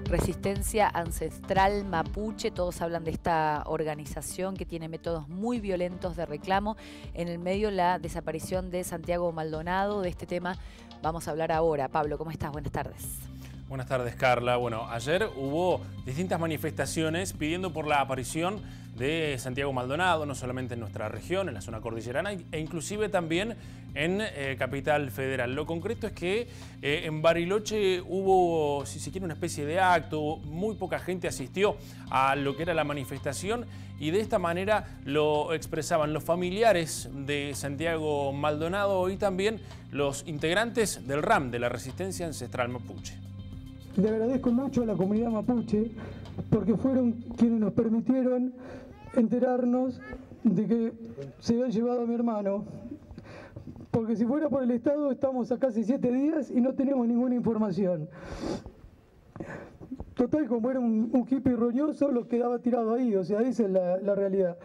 Resistencia Ancestral Mapuche. Todos hablan de esta organización que tiene métodos muy violentos de reclamo. En el medio, la desaparición de Santiago Maldonado. De este tema vamos a hablar ahora. Pablo, ¿cómo estás? Buenas tardes. Buenas tardes, Carla. Bueno, ayer hubo distintas manifestaciones pidiendo por la aparición de Santiago Maldonado, no solamente en nuestra región, en la zona cordillerana, e inclusive también en Capital Federal. Lo concreto es que en Bariloche hubo, si se quiere, una especie de acto. Muy poca gente asistió a lo que era la manifestación y de esta manera lo expresaban los familiares de Santiago Maldonado y también los integrantes del RAM, de la Resistencia Ancestral Mapuche. Le agradezco mucho a la comunidad mapuche porque fueron quienes nos permitieron enterarnos de que se habían llevado a mi hermano. Porque si fuera por el Estado estamos a casi 7 días y no tenemos ninguna información. Total, como era un hippie roñoso, lo quedaba tirado ahí, o sea, esa es la realidad.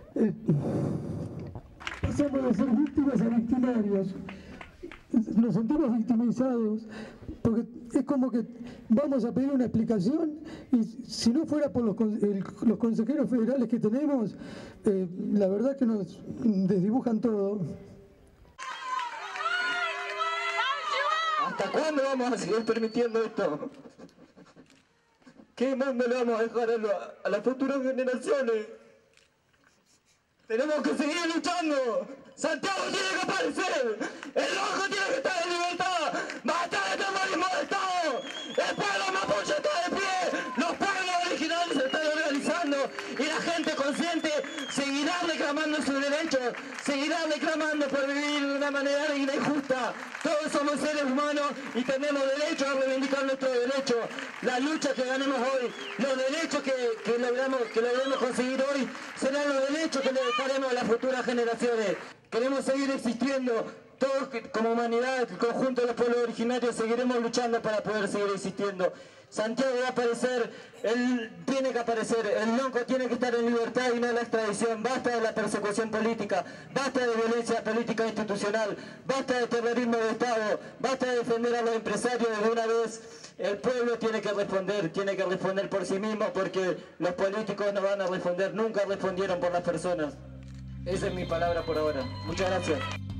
Pasamos de ser víctimas a victimarios. Nos sentimos victimizados porque es como que vamos a pedir una explicación y si no fuera por los consejeros federales que tenemos, la verdad que nos desdibujan todo. ¿Hasta cuándo vamos a seguir permitiendo esto? ¿Qué mundo le vamos a dejar a las futuras generaciones? Tenemos que seguir luchando. Santiago tiene que aparecer. El rojo tiene que estar en libertad. Basta de terrorismo de Estado. El pueblo mapuche está de pie. Los pueblos originales se están organizando y la gente consciente seguirá reclamando sus derechos, seguirá reclamando por vivir de una manera digna y justa. Todos somos seres humanos y tenemos derecho a reivindicar nuestros derechos. La lucha que ganemos hoy, los derechos que logremos conseguir hoy, serán los derechos que le dejaremos a las futuras generaciones. Queremos seguir existiendo. Todos como humanidad, el conjunto de los pueblos originarios, seguiremos luchando para poder seguir existiendo. Santiago va a aparecer, él tiene que aparecer, el lonco tiene que estar en libertad y no en la extradición. Basta de la persecución política, basta de violencia política institucional, basta de terrorismo de Estado, basta de defender a los empresarios de una vez. El pueblo tiene que responder por sí mismo, porque los políticos no van a responder, nunca respondieron por las personas. Esa es mi palabra por ahora. Muchas gracias.